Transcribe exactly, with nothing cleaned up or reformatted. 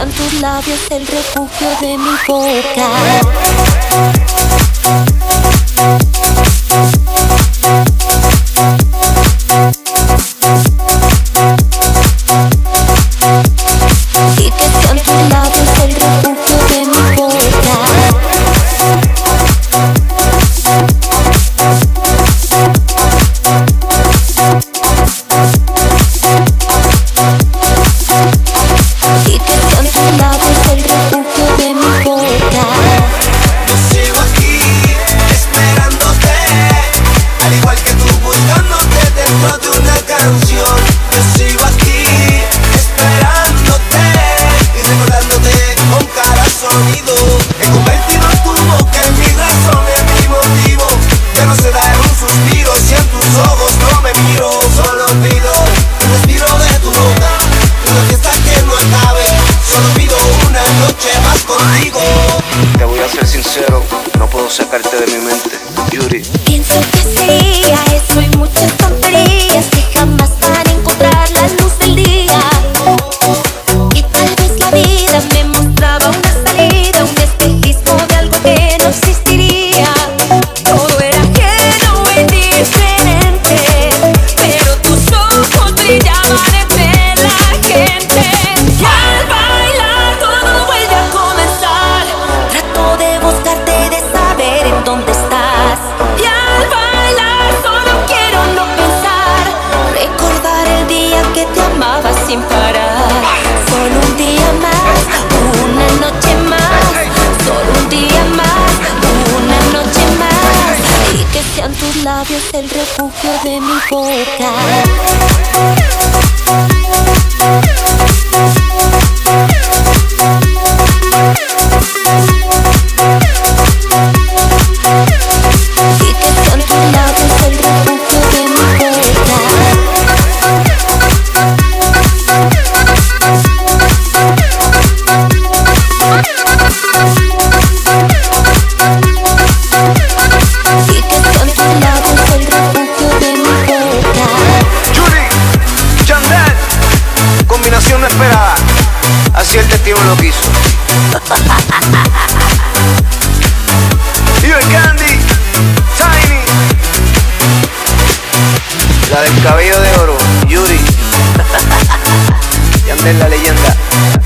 sean tus labios el refugio de mi boca. Y que sean tus labios el refugio de mi boca. Y que sean tus labios el refugio de mi boca. Yo sigo aquí esperándote, al igual que tú buscándote dentro de una canción. Yo sigo aquí esperándote y recordándote con cada sonido. He convertido tu boca en mi razón, en mi motivo. Ya no se da en un suspiro si en tus ojos no me miro. Solo pido un respiro de tu boca, una fiesta que no acabe. Solo pido una noche más contigo. Te voy a ser sincero, no puedo sacarte de mi mente, Yuri. Pienso que sería eso y muchas tonterías que jamás van a encontrar la luz del día. Que tal vez la vida me mostraba una salida, un espejismo de algo que no existiría. Todo era ajeno y diferente, pero tus ojos brillaban entre la gente. Y al bailar todo vuelve a comenzar. Trato de buscarte, de saber en dónde estás. Y al bailar solo quiero no pensar, recordar el día que te amaba sin parar. Solo un día más, una noche más. Solo un día más, una noche más. Y que sean tus labios el refugio de mi boca. Y que sean tus labios el refugio de mi boca. Y que sean tus labios el refugio de mi boca. Yuri, Chandel, combinación no esperada. Así el destino lo quiso. Y el Candy, Tiny, la del cabello de oro, Yuri. Chandel la leyenda.